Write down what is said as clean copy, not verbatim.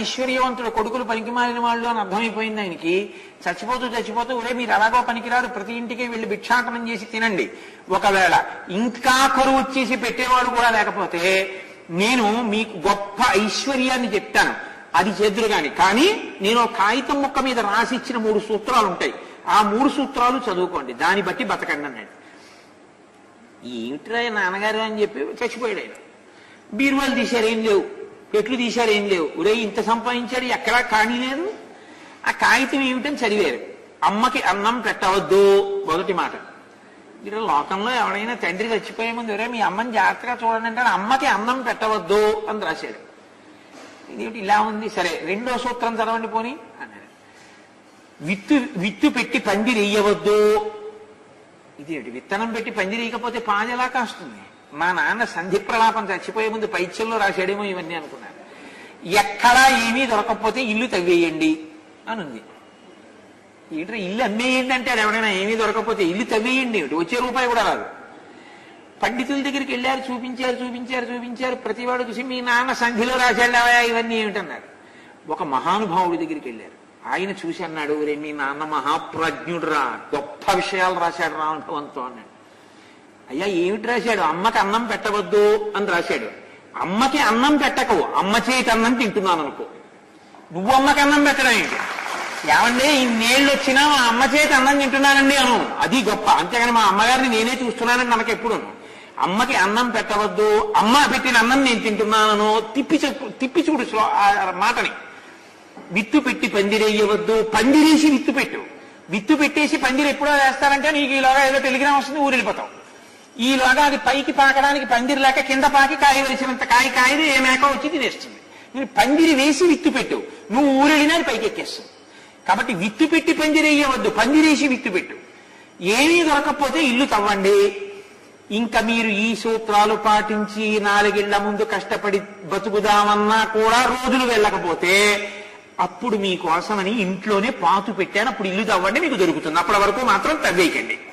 ఐశ్వర్యవంతుడు, కొడుకులు పనికిమాలిన వాళ్ళు అని అర్థమైపోయింది ఆయనకి. చచ్చిపోతూ ఒరే మీరు అలాగో పనికిరారు, ప్రతి ఇంటికి వెళ్ళి భిక్షాటనం చేసి తినండి. ఒకవేళ ఇంకా కరువు వచ్చేసి పెట్టేవాడు కూడా లేకపోతే నేను మీకు గొప్ప ఐశ్వర్యాన్ని చెప్తాను, అది చేదురు కానీ నేను కాగితం ముక్క మీద రాసి ఇచ్చిన 3 సూత్రాలు ఉంటాయి, ఆ 3 సూత్రాలు చదువుకోండి, దాన్ని బట్టి బతకండి అన్నాడు. ఏమిట్రా నాన్నగారు అని చెప్పి చచ్చిపోయాడు ఆయన. బీరువాలు తీశారు, ఏం లేవు. పెట్లు తీశారు, ఏం లేవు. ఒరే ఇంత సంపాదించాడు, ఎక్కడా కానీ లేదు. ఆ కాగితం ఏమిటని చదివారు. అమ్మకి అన్నం పెట్టవద్దు మొదటి మాట. మీరు లోకంలో ఎవరైనా తండ్రి చచ్చిపోయే ముందు ఒరే మీ అమ్మని జాగ్రత్తగా చూడండి అంటే అమ్మకి అన్నం పెట్టవద్దు అని రాశాడు. ఇదేమిటి ఇలా ఉంది, సరే రెండో సూత్రం చదవండి పోని అన్నాడు. విత్తు పెట్టి పందిరి వేయవద్దు. ఇదేమిటి, విత్తనం పెట్టి పందిరి వేయకపోతే పాది ఎలా కాస్తుంది? మా నాన్న సంధి ప్రలాపం చచ్చిపోయే ముందు పైత్యంలో రాశాడేమో ఇవన్నీ అనుకున్నారు. ఎక్కడా ఏమీ దొరకకపోతే ఇల్లు తవ్వేయండి అని ఉంది. ఏంటంటే ఇల్లు అమ్మేయండి అంటే ఎవరైనా ఏమీ దొరకకపోతే ఇల్లు తవ్వేయండి, వచ్చే రూపాయి కూడా రాదు. పండితుల దగ్గరికి వెళ్ళారు, చూపించారు. ప్రతివాడు చూసి మీ నాన్న సంధిలో రాశాడావా ఇవన్నీ ఏమిటన్నారు. ఒక మహానుభావుడి దగ్గరికి వెళ్ళారు. ఆయన చూసి అన్నాడు, రే మీ నాన్న మహాప్రజ్ఞుడు రా, గొప్ప విషయాలు రాశాడు రా అనుభవంతో అన్నాడు. అయ్యా ఏమిటి రాశాడు? అమ్మకి అన్నం పెట్టవద్దు అని రాశాడు. అమ్మకి అన్నం పెట్టకు, అమ్మ చేతి అన్నం తింటున్నాను అనుకో. నువ్వు అమ్మకి అన్నం పెట్టడం ఏంటి? ఏమంటే ఇన్నేళ్ళు వచ్చినా మా అమ్మ చేతి అన్నం తింటున్నానండి అను, అది గొప్ప. అంతేగాని మా అమ్మగారిని నేనే చూస్తున్నానని మనకి ఎప్పుడు. అమ్మకి అన్నం పెట్టవద్దు, అమ్మ పెట్టిన అన్నం నేను తింటున్నాను, తిప్పి చూడు ఆ మాటని. విత్తు పెట్టి పందిరేయవద్దు, పందిరేసి విత్తు పెట్టు. విత్తు పెట్టేసి పందిరి ఎప్పుడో వేస్తారంటే నీకు ఈలోగా ఏదో టెలిగ్రామ్ వస్తుంది, ఊరు వెళ్ళిపోతావు. ఈలోగా అది పైకి పాకడానికి పందిరి లేక కింద పాకి కాయ వేసినంత కాయది ఏ మేక వచ్చి తినేస్తుంది. నేను పందిరి వేసి విత్తు పెట్టు, నువ్వు ఊరెళ్ళినా అది పైకి ఎక్కేస్తుంది. కాబట్టి విత్తు పెట్టి పందిరేయవద్దు, పందిరేసి విత్తు పెట్టు. ఏమీ దొరకకపోతే ఇల్లు తవ్వండి. ఇంకా మీరు ఈ సూత్రాలు పాటించి 4 ఏళ్ల ముందు కష్టపడి బతుకుదామన్నా కూడా రోజులు వెళ్ళకపోతే అప్పుడు మీకోసమని ఇంట్లోనే పాతు పెట్టాను, అప్పుడు ఇల్లు తవ్వండి, మీకు దొరుకుతుంది. అప్పటి వరకు మాత్రం తవ్వేయకండి.